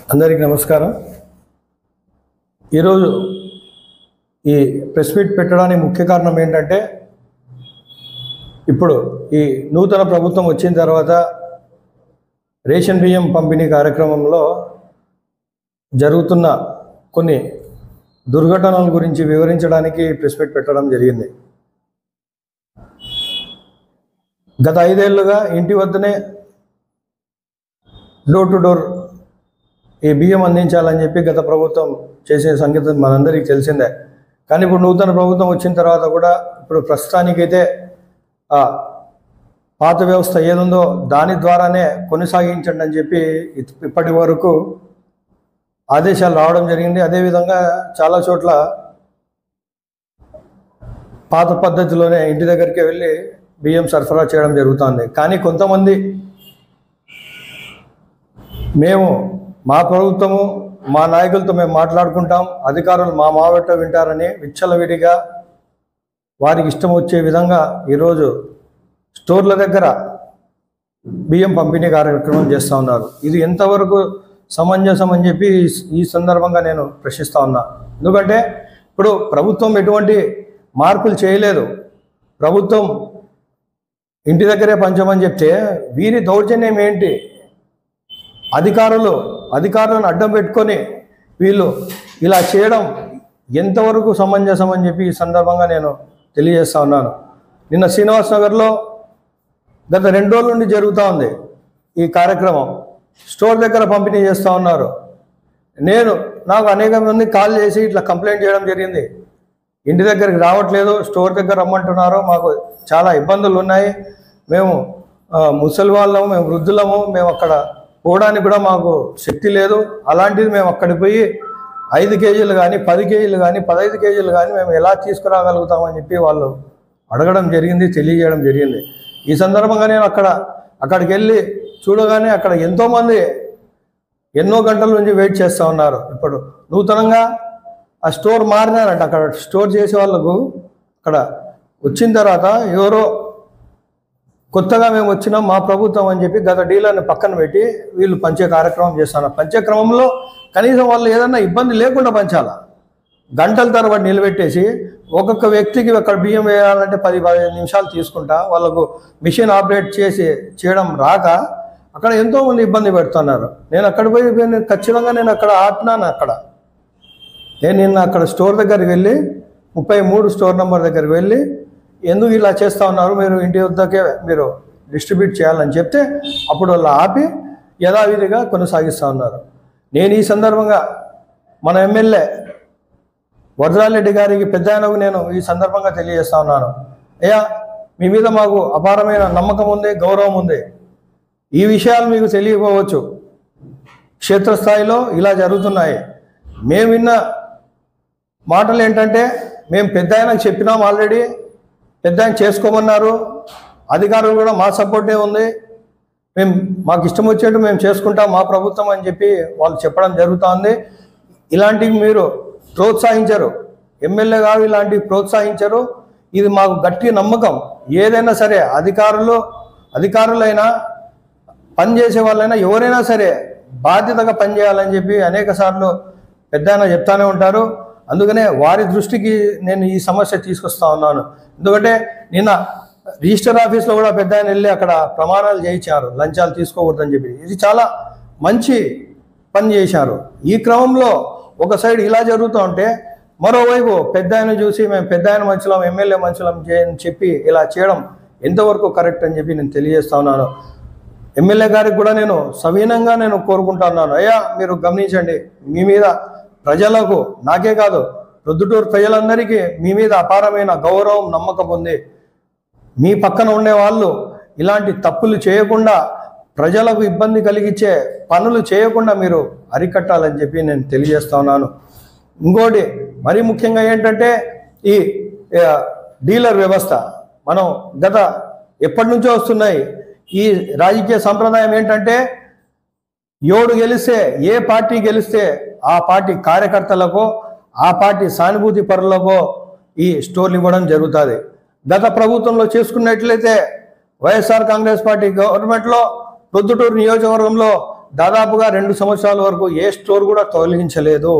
అందరికీ నమస్కారం. ఈరోజు ఈ ప్రెస్ మీట్ పెట్టడానికి ముఖ్య కారణం ఏంటంటే, ఇప్పుడు ఈ నూతన ప్రభుత్వం వచ్చిన తర్వాత రేషన్ బియ్యం పంపిణీ కార్యక్రమంలో జరుగుతున్న కొన్ని దుర్ఘటనల గురించి వివరించడానికి ప్రెస్ మీట్ పెట్టడం జరిగింది. గత 5 ఏళ్లుగా ఇంటి వద్దనే డోర్ టు డోర్ ఈ బియ్యం అందించాలని చెప్పి గత ప్రభుత్వం చేసే సంగతి మనందరికీ తెలిసిందే. కానీ ఇప్పుడు నూతన ప్రభుత్వం వచ్చిన తర్వాత కూడా ఇప్పుడు ప్రస్తుతానికైతే ఆ పాత వ్యవస్థ ఏదుందో దాని ద్వారానే కొనసాగించండి అని చెప్పి ఇప్పటి వరకు ఆదేశాలు రావడం జరిగింది. అదేవిధంగా చాలా చోట్ల పాత పద్ధతిలోనే ఇంటి దగ్గరికి వెళ్ళి బియ్యం సరఫరా చేయడం జరుగుతుంది. కానీ కొంతమంది మా ప్రభుత్వము మా నాయకులతో మేము మాట్లాడుకుంటాం, అధికారులు మా మావెట్ట వింటారని విచ్చలవిడిగా వారికి ఇష్టం వచ్చే విధంగా ఈరోజు స్టోర్ల దగ్గర బియ్యం పంపిణీ కార్యక్రమం చేస్తూ ఉన్నారు. ఇది ఎంతవరకు సమంజసం అని చెప్పి ఈ సందర్భంగా నేను ప్రశ్నిస్తూ ఉన్నా. ఎందుకంటే ఇప్పుడు ప్రభుత్వం ఎటువంటి మార్పులు చేయలేదు. ప్రభుత్వం ఇంటి దగ్గరే పంచమని చెప్తే వీరి దౌర్జన్యం ఏంటి? అధికారులను అడ్డం పెట్టుకొని వీళ్ళు ఇలా చేయడం ఎంతవరకు సమంజసం అని చెప్పి ఈ సందర్భంగా నేను తెలియజేస్తూ ఉన్నాను. నిన్న శ్రీనివాస్ నగర్లో గత 2 రోజుల నుండి జరుగుతూ ఉంది ఈ కార్యక్రమం. స్టోర్ దగ్గర పంపిణీ చేస్తూ ఉన్నారు. నాకు అనేక మంది కాల్ చేసి ఇట్లా కంప్లైంట్ చేయడం జరిగింది. ఇంటి దగ్గరికి రావట్లేదు, స్టోర్ దగ్గర రమ్మంటున్నారు, మాకు చాలా ఇబ్బందులు ఉన్నాయి, మేము ముసలి వాళ్ళము, మేము వృద్ధులము, మేము అక్కడ పోవడానికి కూడా మాకు శక్తి లేదు, అలాంటిది మేము అక్కడికి పోయి 5 కేజీలు కానీ 10 కేజీలు కానీ 15 కేజీలు కానీ మేము ఎలా తీసుకురాగలుగుతామని చెప్పి వాళ్ళు అడగడం జరిగింది, తెలియజేయడం జరిగింది. ఈ సందర్భంగా నేను అక్కడికి వెళ్ళి చూడగానే అక్కడ ఎంతోమంది ఎన్నో గంటల నుంచి వెయిట్ చేస్తూ ఉన్నారు. ఇప్పుడు నూతనంగా ఆ స్టోర్ మారినారంట. అక్కడ స్టోర్ చేసే వాళ్ళకు అక్కడ వచ్చిన తర్వాత ఎవరో కొత్తగా మేము వచ్చినాం మా ప్రభుత్వం అని చెప్పి గత డీలర్ని పక్కన పెట్టి వీళ్ళు పంచే కార్యక్రమం చేస్తున్నారు. పంచే క్రమంలో కనీసం వాళ్ళు ఏదన్నా ఇబ్బంది లేకుండా పంచాలా. గంటల తరబడి నిలబెట్టేసి ఒక్కొక్క వ్యక్తికి అక్కడ బియ్యం వేయాలంటే 10-15 నిమిషాలు తీసుకుంటా వాళ్ళకు మిషన్ ఆపరేట్ చేయడం రాక అక్కడ ఎంతోమంది ఇబ్బంది పెడుతున్నారు. నేను అక్కడ పోయి ఖచ్చితంగా నేను అక్కడ ఆపినాను. నేను నిన్న అక్కడ స్టోర్ దగ్గరికి వెళ్ళి 33 స్టోర్ నెంబర్ దగ్గరికి వెళ్ళి ఎందుకు ఇలా చేస్తూ ఉన్నారు, మీరు ఇంటి వద్దకే మీరు డిస్ట్రిబ్యూట్ చేయాలని చెప్తే అప్పుడు వాళ్ళు ఆపి యథావిధిగా కొనసాగిస్తూ ఉన్నారు. నేను ఈ సందర్భంగా మన ఎమ్మెల్యే వరదారెడ్డి గారికి పెద్దాయనకు నేను ఈ సందర్భంగా తెలియజేస్తూ ఉన్నాను. అయ్యా, మీ మీద మాకు అపారమైన నమ్మకం ఉంది, గౌరవం ఉంది. ఈ విషయాలు మీకు తెలియకపోవచ్చు, క్షేత్రస్థాయిలో ఇలా జరుగుతున్నాయి. మేము విన్న మాటలు ఏంటంటే, మేము పెద్దాయనకు చెప్పినాం ఆల్రెడీ, పెద్దాయన చేసుకోమన్నారు, అధికారులు కూడా మా సపోర్టే ఉంది, మాకు ఇష్టం వచ్చేట్టు మేము చేసుకుంటాం మా ప్రభుత్వం అని చెప్పి వాళ్ళు చెప్పడం జరుగుతుంది. ఇలాంటివి మీరు ప్రోత్సహించరు, ఎమ్మెల్యే గారు ఇలాంటివి ప్రోత్సహించరు. ఇది మాకు గట్టి నమ్మకం. ఏదైనా సరే అధికారులైనా పనిచేసే వాళ్ళైనా ఎవరైనా సరే బాధ్యతగా పనిచేయాలని చెప్పి అనేక సార్లు పెద్దాయన చెప్తానే ఉంటారు. అందుకనే వారి దృష్టికి నేను ఈ సమస్య తీసుకొస్తా ఉన్నాను. ఎందుకంటే నిన్న రిజిస్టర్ ఆఫీస్లో కూడా పెద్దాయన వెళ్ళి అక్కడ ప్రమాణాలు చేయించారు, లంచాలు తీసుకోకూడదని చెప్పి. ఇది చాలా మంచి పని చేశారు. ఈ క్రమంలో ఒక సైడ్ ఇలా జరుగుతూ ఉంటే మరోవైపు పెద్దాయన చూసి మేము పెద్దాయన మంచులం, ఎమ్మెల్యే మంచులం అని చెప్పి ఇలా చేయడం ఎంతవరకు కరెక్ట్ అని చెప్పి నేను తెలియజేస్తా ఉన్నాను. ఎమ్మెల్యే గారికి కూడా నేను సవినంగా కోరుకుంటున్నాను, అయ్యా మీరు గమనించండి, మీ మీద ప్రజలకు, నాకే కాదు ప్రొద్దుటూరు ప్రజలందరికీ మీ మీద అపారమైన గౌరవం, నమ్మకం ఉంది. మీ పక్కన ఉండే వాళ్ళు ఇలాంటి తప్పులు చేయకుండా, ప్రజలకు ఇబ్బంది కలిగించే పనులు చేయకుండా మీరు అరికట్టాలని చెప్పి నేను తెలియజేస్తా ఉన్నాను. ఇంకోటి మరీ ముఖ్యంగా ఏంటంటే, ఈ డీలర్ వ్యవస్థ మనం ఎప్పటి నుంచో వస్తున్నాయి. ఈ రాజకీయ సంప్రదాయం ఏంటంటే, ఏ పార్టీ గెలిస్తే ఆ పార్టీ కార్యకర్తలకు, ఆ పార్టీ సానుభూతి పరులకు ఈ స్టోర్లు ఇవ్వడం జరుగుతుంది. గత ప్రభుత్వంలో చేసుకున్నట్లయితే వైఎస్ఆర్ కాంగ్రెస్ పార్టీ గవర్నమెంట్లో ప్రొద్దుటూరు నియోజకవర్గంలో దాదాపుగా 2 సంవత్సరాల వరకు ఏ స్టోర్ కూడా తొలగించలేదు.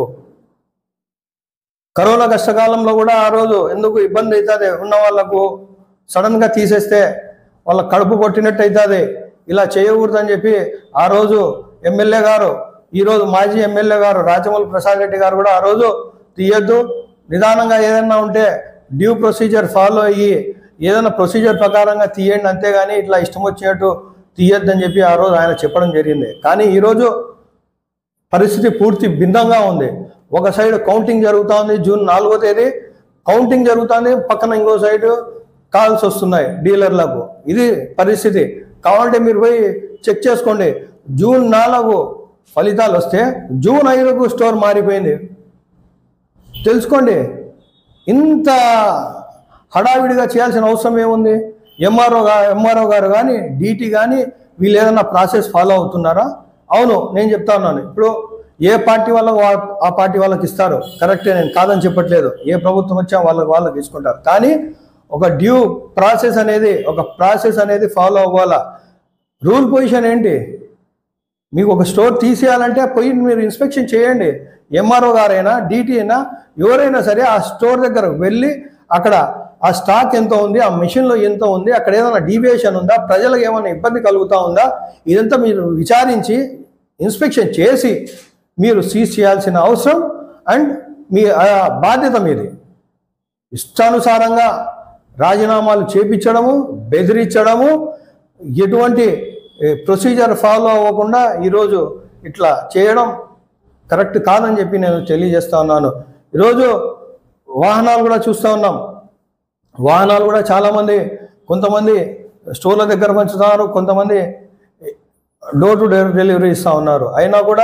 కరోనా కష్టకాలంలో కూడా ఆ రోజు ఎందుకు ఇబ్బంది అవుతుంది ఉన్న వాళ్ళకు, సడన్గా తీసేస్తే వాళ్ళ కడుపు కొట్టినట్టు అవుతుంది, ఇలా చేయకూడదని చెప్పి ఆ రోజు ఎమ్మెల్యే గారు, ఈరోజు మాజీ ఎమ్మెల్యే గారు రాజమౌళి ప్రసాద్ రెడ్డి గారు కూడా ఆ రోజు తీయద్దు, నిదానంగా ఏదైనా ఉంటే డ్యూ ప్రొసీజర్ ఫాలో అయ్యి ఏదైనా ప్రొసీజర్ ప్రకారంగా తీయండి, అంతేగాని ఇట్లా ఇష్టం వచ్చినట్టు తీయొద్దని చెప్పి ఆ రోజు ఆయన చెప్పడం జరిగింది. కానీ ఈరోజు పరిస్థితి పూర్తి భిన్నంగా ఉంది. ఒక సైడ్ కౌంటింగ్ జరుగుతూ ఉంది, జూన్ 4వ తేదీ కౌంటింగ్ జరుగుతుంది, పక్కన ఇంకో సైడ్ కాల్స్ వస్తున్నాయి డీలర్లకు. ఇది పరిస్థితి. కావాలంటే మీరు పోయి చెక్ చేసుకోండి. జూన్ 4 ఫలితాలు వస్తే జూన్ 5కు స్టోర్ మారిపోయింది. తెలుసుకోండి. ఇంత హడావిడిగా చేయాల్సిన అవసరం ఏముంది? ఎంఆర్ఓ గారు కానీ డీటీ కానీ వీళ్ళు ఏదైనా ప్రాసెస్ ఫాలో అవుతున్నారా? అవును, నేను చెప్తా ఉన్నాను. ఇప్పుడు ఏ పార్టీ వాళ్ళకు ఆ పార్టీ వాళ్ళకి ఇస్తారు, కరెక్టే, నేను కాదని చెప్పట్లేదు. ఏ ప్రభుత్వం వచ్చా వాళ్ళకి తీసుకుంటారు. కానీ ఒక డ్యూ ప్రాసెస్ అనేది ఫాలో అవ్వాలా. రూల్ పొజిషన్ ఏంటి? మీకు ఒక స్టోర్ తీసేయాలంటే పోయి మీరు ఇన్స్పెక్షన్ చేయండి. ఎంఆర్ఓ గారైనా డీటీ అయినా ఎవరైనా సరే ఆ స్టోర్ దగ్గర వెళ్ళి అక్కడ ఆ స్టాక్ ఎంత ఉంది, ఆ మిషన్లో ఎంత ఉంది, అక్కడ ఏదైనా డీవియేషన్ ఉందా, ప్రజలకు ఏమైనా ఇబ్బంది కలుగుతూ ఉందా, ఇదంతా మీరు విచారించి ఇన్స్పెక్షన్ చేసి మీరు సీజ్ చేయాల్సిన అవసరం అండ్ మీ బాధ్యత మీది. ఇష్టానుసారంగా రాజీనామాలు చేపించడము, బెదిరించడము, ఎటువంటి ప్రొసీజర్ ఫాలో అవ్వకుండా ఈరోజు ఇట్లా చేయడం కరెక్ట్ కాదని చెప్పి నేను తెలియజేస్తా ఉన్నాను. ఈరోజు వాహనాలు కూడా చూస్తూ ఉన్నాం. వాహనాలు కూడా చాలామంది, కొంతమంది స్టోర్ల దగ్గర పంచుతున్నారు, కొంతమంది డోర్ టు డోర్ డెలివరీ ఇస్తూ ఉన్నారు. అయినా కూడా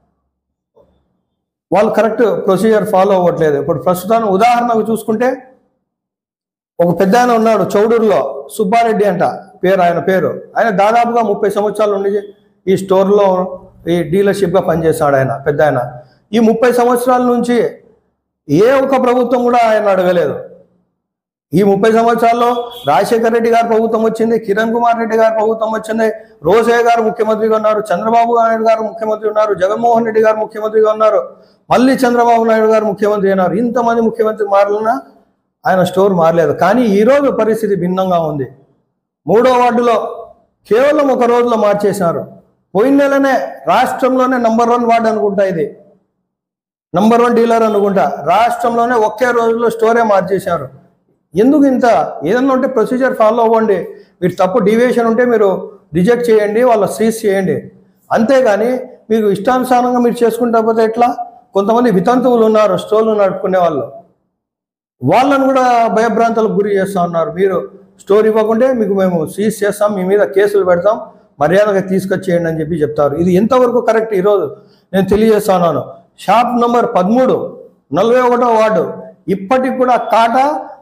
వాళ్ళు కరెక్ట్ ప్రొసీజర్ ఫాలో అవ్వట్లేదు. ఇప్పుడు ప్రస్తుతానికి ఉదాహరణకు చూసుకుంటే ఒక పెద్ద ఆయన ఉన్నాడు చౌడూరులో, సుబ్బారెడ్డి అంట ఆయన పేరు. ఆయన దాదాపుగా 30 సంవత్సరాల నుండి ఈ స్టోర్లో ఈ డీలర్షిప్గా పనిచేస్తాడు. ఆయన పెద్ద ఆయన. ఈ 30 సంవత్సరాల నుంచి ఏ ఒక్క ప్రభుత్వం కూడా ఆయన అడగలేదు. ఈ 30 సంవత్సరాల్లో రాజశేఖర రెడ్డి గారు ప్రభుత్వం వచ్చింది, కిరణ్ కుమార్ రెడ్డి గారు ప్రభుత్వం వచ్చింది, రోసయ్య గారు ముఖ్యమంత్రిగా ఉన్నారు, చంద్రబాబు నాయుడు గారు ముఖ్యమంత్రి ఉన్నారు, జగన్మోహన్ రెడ్డి గారు ముఖ్యమంత్రిగా ఉన్నారు, మళ్ళీ చంద్రబాబు నాయుడు గారు ముఖ్యమంత్రి అయినారు. ఇంతమంది ముఖ్యమంత్రి మారినా ఆయన స్టోర్ మారలేదు. కానీ ఈరోజు పరిస్థితి భిన్నంగా ఉంది. 3వ వార్డులో కేవలం ఒక రోజులో మార్చేశారు. పోయిన నెలనే రాష్ట్రంలోనే నంబర్ 1 వార్డు అనుకుంటా, ఇది నంబర్ 1 డీలర్ అనుకుంటా, రాష్ట్రంలోనే ఒకే రోజులో స్టోరే మార్చేశారు. ఎందుకు ఇంత? ఏదన్నా ఉంటే ప్రొసీజర్ ఫాలో అవ్వండి. మీరు తప్పు డీవియేషన్ ఉంటే మీరు రిజెక్ట్ చేయండి, వాళ్ళ సీజ్ చేయండి. అంతేగాని మీకు ఇష్టానుసారంగా మీరు చేసుకుంటా పోతే ఎట్లా? కొంతమంది వితంతువులు ఉన్నారు స్టోర్లు నడుపుకునే వాళ్ళు, వాళ్ళను కూడా భయభ్రాంతులకు గురి చేస్తూ ఉన్నారు. మీరు స్టోర్ ఇవ్వకుంటే మీకు మేము సీజ్ చేస్తాం, మీ మీద కేసులు పెడతాం, మర్యాదగా తీసుకొచ్చేయండి అని చెప్పి చెప్తారు. ఇది ఎంతవరకు కరెక్ట్? ఈరోజు నేను తెలియజేస్తున్నాను. షాప్ నంబర్ 13 41వ వార్డు ఇప్పటికి కూడా కాటా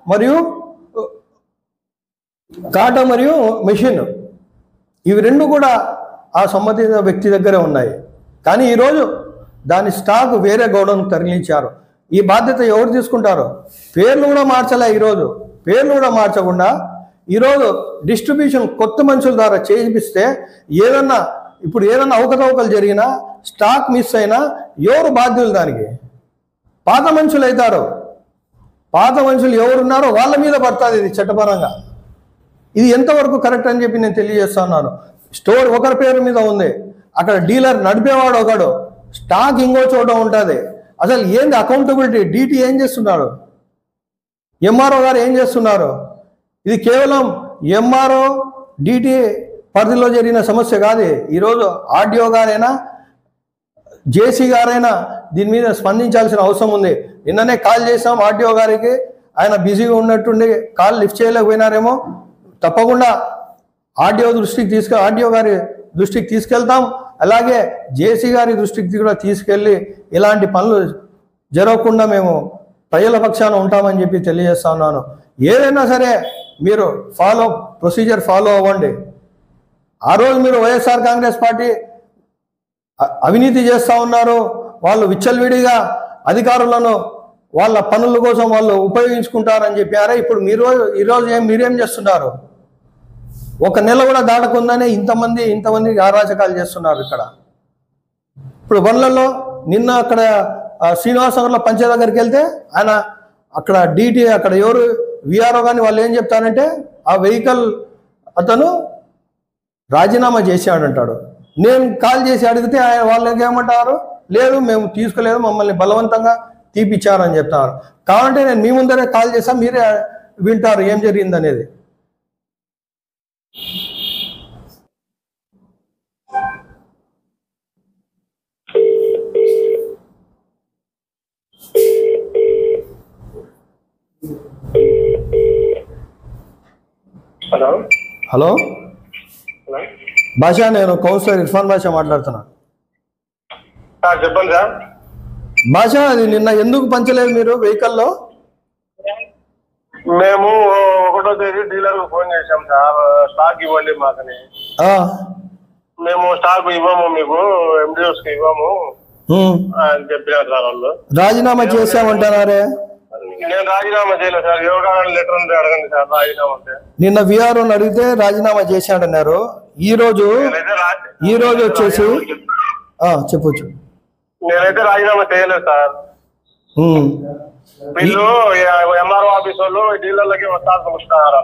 మరియు మెషిన్, ఇవి 2 కూడా ఆ సంబంధిత వ్యక్తి దగ్గరే ఉన్నాయి. కానీ ఈరోజు దాని స్టాక్ వేరే గోడౌన్కి తరలించారు. ఈ బాధ్యత ఎవరు తీసుకుంటారు? పేర్లు కూడా మార్చలే. ఈరోజు పేర్లు కూడా మార్చకుండా ఈరోజు డిస్ట్రిబ్యూషన్ కొత్త మనుషుల ద్వారా చేయిస్తే ఏదన్నా అవకతవకలు జరిగినా, స్టాక్ మిస్ అయినా ఎవరు బాధ్యులు దానికి? పాత మనుషులు అవుతారు. పాత మనుషులు ఎవరున్నారో వాళ్ళ మీద పడుతుంది ఇది చట్టపరంగా. ఇది ఎంతవరకు కరెక్ట్ అని చెప్పి నేను తెలియజేస్తున్నాను. స్టోర్ ఒకరి పేరు మీద ఉంది, అక్కడ డీలర్ నడిపేవాడు ఒకడు, స్టాక్ ఇంకో చోట ఉంటుంది. అసలు ఏంది అకౌంటబిలిటీ? డీటీ ఏం చేస్తున్నాడు? ఎంఆర్ఓ గారు ఏం చేస్తున్నారు? ఇది కేవలం ఎంఆర్ఓ డీటీ పరిధిలో జరిగిన సమస్య కాదు. ఈరోజు ఆర్డీఓ గారైనా జేసీ గారైనా దీని మీద స్పందించాల్సిన అవసరం ఉంది. నిన్ననే కాల్ చేసాం ఆర్డీఓ గారికి, ఆయన బిజీగా ఉన్నట్టుండి కాల్ లిఫ్ట్ చేయలేకపోయినారేమో. తప్పకుండా ఆర్డీఓ గారి దృష్టికి తీసుకెళ్తాం. అలాగే జేసీ గారి దృష్టికి కూడా తీసుకెళ్ళి ఇలాంటి పనులు జరగకుండా మేము ప్రజల పక్షాన ఉంటామని చెప్పి తెలియజేస్తా ఉన్నాను. ఏదైనా సరే మీరు ప్రొసీజర్ ఫాలో అవ్వండి. ఆ రోజు మీరు వైఎస్ఆర్ కాంగ్రెస్ పార్టీ అవినీతి చేస్తూ ఉన్నారు, వాళ్ళు విచ్చలవిడిగా అధికారులను వాళ్ళ పనుల కోసం వాళ్ళు ఉపయోగించుకుంటారని చెప్పారే. ఇప్పుడు ఈరోజు మీరేం చేస్తున్నారు? ఒక నెల కూడా దాటకుండానే ఇంతమంది అరాచకాలు చేస్తున్నారు ఇక్కడ. ఇప్పుడు బండ్లలో నిన్న అక్కడ శ్రీనివాస్ నగర్లో పంచే దగ్గరికి వెళ్తే ఆయన అక్కడ డీటీ అక్కడ ఎవరు విఆర్ఓ కానీ వాళ్ళు ఏం చెప్తారంటే ఆ వెహికల్ అతను రాజీనామా చేశాడంటాడు. నేను కాల్ చేసి అడిగితే ఆయన వాళ్ళకి ఏమంటారు, లేదు మేము తీసుకోలేదు, మమ్మల్ని బలవంతంగా తీపిచ్చారని చెప్తారు. కావాలంటే నేను మీ ముందరే కాల్ చేసా, మీరే వింటారు ఏం జరిగింది అనేది. హలో హలో భాష, నేను కౌన్సిలర్ ఇర్ఫాన్ భాష మాట్లాడుతున్నా. చెప్పండి సార్. భాష, అది నిన్న ఎందుకు పంచలేదు మీరు వెహికల్లో? మేము 1వ తేదీ డీలర్ ఫోన్ చేసాం సార్, స్టాక్ ఇవ్వండి మాకని. మేము స్టాక్ ఇవ్వము, మీకు MDOs కి ఇవ్వము అని చెప్పినారు సార్ వాళ్ళు. రాజీనామా చేసామంటున్నారే? నేను రాజీనామా చేయలేదు సార్, యోగాన్ని లెటర్ ఉంటే అడగండి సార్ రాజీనామా అంటే. నిన్న విఆర్ఓని అడిగితే రాజీనామా చేశాడన్నారు. ఈ రోజు వచ్చేసి చెప్పొచ్చు. నేనైతే రాజీనామా చేయలేదు సార్. వీళ్ళు MRO ఆఫీస్ వాళ్ళు డీలర్లకి వస్తున్నారు,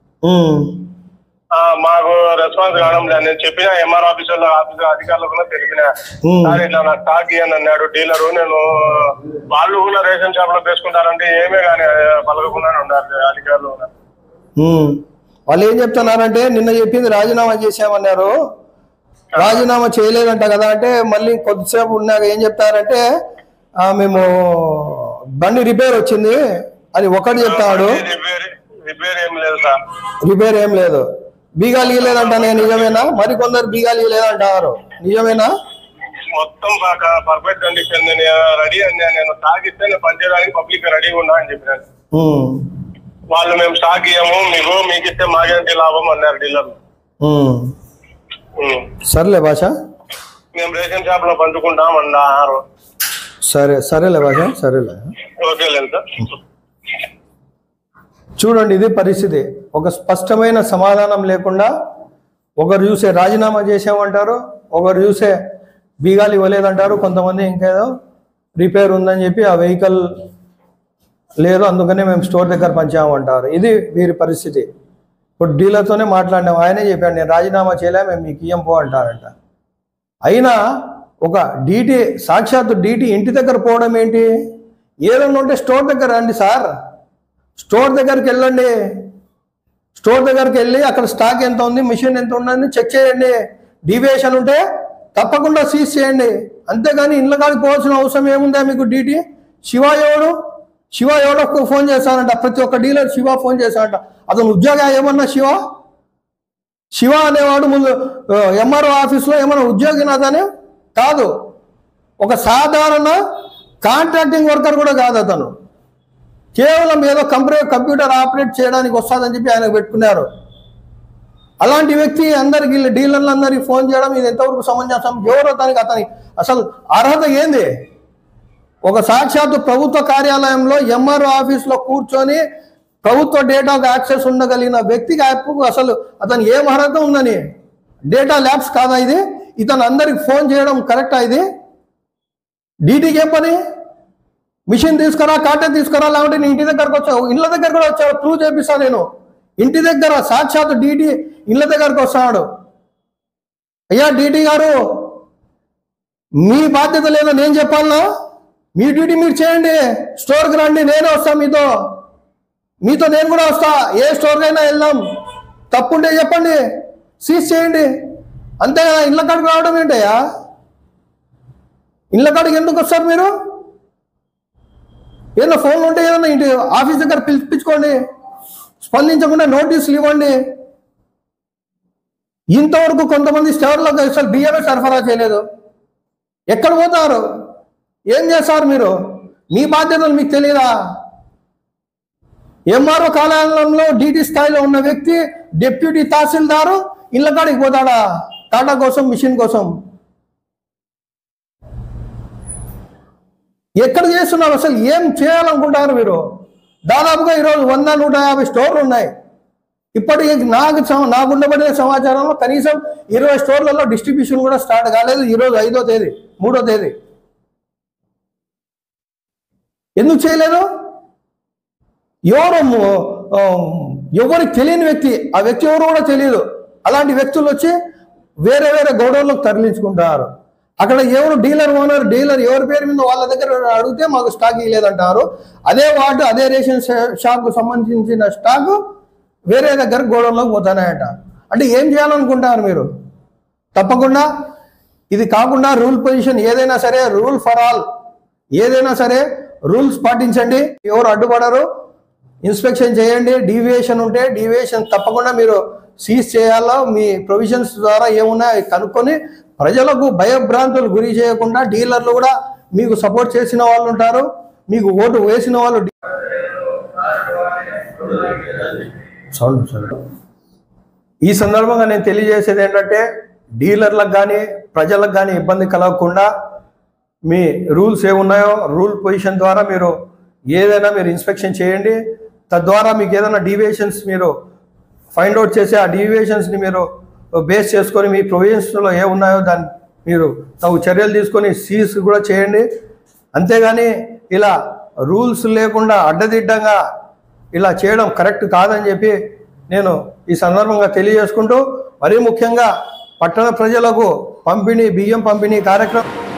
మాకు రెస్పాన్స్ కావడం లేదు. నేను చెప్పిన MRO ఆఫీస్ అధికారులకు కూడా తెలిపిన సార్ ఇట్లా నాకు స్టాక్ ఇవ్వని అన్నాడు డీలరు. నేను వాళ్ళు కూడా రేషన్ షాప్ లో తీసుకుంటారంటే ఏమే కానీ పలకకుండానే ఉన్నారు అధికారులు. వాళ్ళు ఏం చెప్తున్నారంటే నిన్న చెప్పింది రాజీనామా చేసామన్నారు, రాజీనామా చేయలేదంట కదా అంటే, మళ్ళీ కొద్దిసేపు ఉన్నాక ఏం చెప్తారంటే మేము బండి రిపేర్ వచ్చింది అని ఒకటి చెప్తాడు. రిపేర్ ఏం లేదు, బీగాలు ఇవ్వలేదంట. నేను నిజమేనా? మరికొందరు బీగాలు ఇవ్వలేదంటారు, నిజమేనా? మొత్తం పర్ఫెక్ట్ కండిషన్ రెడీ అని నేను స్టాక్ ఇస్తే నేను పనిచేయడానికి పబ్లిక్ రెడీగా ఉన్నా అని చెప్పినాను. వాళ్ళు మేము స్టాక్ ఇవ్వము, మీకు ఇస్తే మాకేంటి లాభం అన్నారు డీలర్. సరేలే భాష, మేము రేషన్ షాప్ లో పంచుకుంటాం అన్నారు. సరేలే భాష, సరేలే. ఓకేలేదు సార్. చూడండి, ఇది పరిస్థితి. ఒక స్పష్టమైన సమాధానం లేకుండా ఒకరు చూసే రాజీనామా చేసామంటారు, ఒకరు చూసే బీగాలు ఇవ్వలేదంటారు, కొంతమంది ఇంకేదో రిపేర్ ఉందని చెప్పి ఆ వెహికల్ లేదు అందుకనే మేము స్టోర్ దగ్గర పంచామంటారు. ఇది వీరి పరిస్థితి. ఇప్పుడు డీలర్తోనే మాట్లాడినాం, ఆయనే చెప్పాడు నేను రాజీనామా చేయలే, మేము మీకు ఇయ్యం పో అంటారంట. అయినా ఒక డీటీ, సాక్షాత్తు డీటీ ఇంటి దగ్గర పోవడం ఏంటి? ఏదన్నా ఉంటే స్టోర్ దగ్గర రండి సార్, స్టోర్ దగ్గరికి వెళ్ళండి, స్టోర్ దగ్గరికి వెళ్ళి అక్కడ స్టాక్ ఎంత ఉంది, మిషన్ ఎంత ఉందని చెక్ చేయండి. డీవియేషన్ ఉంటే తప్పకుండా సీజ్ చేయండి. అంతేగాని ఇళ్ళ కాడికి పోవాల్సిన అవసరం ఏముందా మీకు? డీటీ శివ ఎవడో ఫోన్ చేస్తానంట, ప్రతి ఒక్క డీలర్ శివ ఫోన్ చేస్తానంట. అతను ఉద్యోగం ఏమన్నా శివ అనేవాడు ముందు MRO ఆఫీస్లో ఏమన్నా ఉద్యోగినా అతనే కాదు, ఒక సాధారణ కాంట్రాక్టింగ్ వర్కర్ కూడా కాదు అతను. కేవలం ఏదో కంప్యూటర్ ఆపరేట్ చేయడానికి వస్తుందని చెప్పి ఆయన పెట్టుకున్నారు. అలాంటి వ్యక్తి అందరికి డీలర్లందరికీ ఫోన్ చేయడం ఇది ఎంతవరకు సమంజసం? ఎవరో అతని అసలు అర్హత ఏంది? ఒక సాక్షాత్తు ప్రభుత్వ కార్యాలయంలో MRO ఆఫీస్లో కూర్చొని ప్రభుత్వ డేటాకు యాక్సెస్ ఉండగలిగిన వ్యక్తికి అసలు అతను ఏం అర్హత ఉందని? డేటా ల్యాబ్స్ కాదా ఇది? ఇతను అందరికి ఫోన్ చేయడం కరెక్టా ఇది? డీటీకి ఏం పని? మిషన్ తీసుకురా, కాంటాక్ట్ తీసుకురా, లేకుంటే నీ ఇంటి దగ్గరకు వచ్చావు, ఇళ్ళ దగ్గర కూడా వచ్చావు, ప్రూవ్ చేపిస్తాను నేను. ఇంటి దగ్గర సాక్షాత్తు డీటీ ఇళ్ళ దగ్గరకు వస్తాడు. అయ్యా డీటీ గారు, మీ బాధ్యత లేదో నేను చెప్పాలనా? మీ డ్యూటీ మీరు చేయండి, స్టోర్కి రండి, నేనే వస్తాను మీతో నేను కూడా వస్తా. ఏ స్టోర్కైనా వెళ్దాం, తప్పుంటే చెప్పండి, సీజ్ చేయండి. అంతేగా ఇళ్ళ కాడికి రావడం ఏంటయ్యా? ఇళ్ళ కాడికి ఎందుకు వస్తారు మీరు? ఏదైనా ఫోన్లు ఉంటే ఏదన్నా ఇంటి ఆఫీస్ దగ్గర పిలిపించుకోండి, స్పందించకుండా నోటీసులు ఇవ్వండి. ఇంతవరకు కొంతమంది స్టోర్లకు అసలు బియ్యమే సరఫరా చేయలేదు. ఎక్కడ పోతారు? ఏం చేస్తారు మీరు? మీ బాధ్యతలు మీకు తెలియదా? MRO కార్యాలయంలో డీటీ స్థాయిలో ఉన్న వ్యక్తి డిప్యూటీ తహసీల్దారు ఇళ్ళ కాడికి పోతాడా? టాటా కోసం, మిషన్ కోసం. ఎక్కడ చేస్తున్నారు? అసలు ఏం చేయాలనుకుంటారు మీరు? దాదాపుగా ఈరోజు 100-150 స్టోర్లు ఉన్నాయి. ఇప్పటికీ నాకు ఉండబడిన సమాచారంలో కనీసం 20 స్టోర్లలో డిస్ట్రిబ్యూషన్ కూడా స్టార్ట్ కాలేదు. ఈరోజు 5వ తేదీ. 3వ తేదీ. ఎందుకు చేయలేదు? ఎవరికి తెలియని వ్యక్తి, ఆ వ్యక్తి ఎవరు కూడా తెలియదు, అలాంటి వ్యక్తులు వచ్చి వేరే వేరే గోడౌన్లకు తరలించుకుంటారు. అక్కడ ఎవరు డీలర్ ఓనర్, డీలర్ ఎవరి పేరు మీద వాళ్ళ దగ్గర అడిగితే మాకు స్టాక్ ఇవ్వలేదంటారు. అదే వార్డు, అదే రేషన్ షాప్కు సంబంధించిన స్టాక్ వేరే దగ్గర గోడౌన్లోకి పోతానాయట. అంటే ఏం చేయాలనుకుంటారు మీరు? తప్పకుండా ఇది కాకుండా రూల్ పొజిషన్ ఏదైనా సరే, రూల్ ఫర్ ఆల్, ఏదైనా సరే రూల్స్ పాటించండి. ఎవరు అడ్డుపడరు, ఇన్స్పెక్షన్ చేయండి. డీవియేషన్ ఉంటే డీవియేషన్ తప్పకుండా మీరు సీజ్ చేయాలో, మీ ప్రొవిజన్స్ ద్వారా ఏమున్నాయో కనుక్కొని ప్రజలకు భయభ్రాంతులు గురి చేయకుండా, డీలర్లు కూడా మీకు సపోర్ట్ చేసిన వాళ్ళు ఉంటారు, మీకు ఓటు వేసిన వాళ్ళు. ఈ సందర్భంగా నేను తెలియజేసేది ఏంటంటే, డీలర్లకు కానీ ప్రజలకు కానీ ఇబ్బంది కలగకుండా మీ రూల్స్ ఏమున్నాయో రూల్ పొజిషన్ ద్వారా మీరు ఏదైనా మీరు ఇన్స్పెక్షన్ చేయండి. తద్వారా మీకు ఏదైనా డీవియేషన్స్ మీరు ఫైండ్ అవుట్ చేసి ఆ డీవియేషన్స్ని మీరు బేస్ చేసుకొని మీ ప్రొవిజన్స్లో ఏమున్నాయో దాన్ని మీరు తగు చర్యలు తీసుకొని సీజ్ కూడా చేయండి. అంతేగాని ఇలా రూల్స్ లేకుండా అడ్డదిడ్డంగా ఇలా చేయడం కరెక్ట్ కాదని చెప్పి నేను ఈ సందర్భంగా తెలియజేసుకుంటూ, మరీ ముఖ్యంగా పట్టణ ప్రజలకు బియ్యం పంపిణీ కార్యక్రమం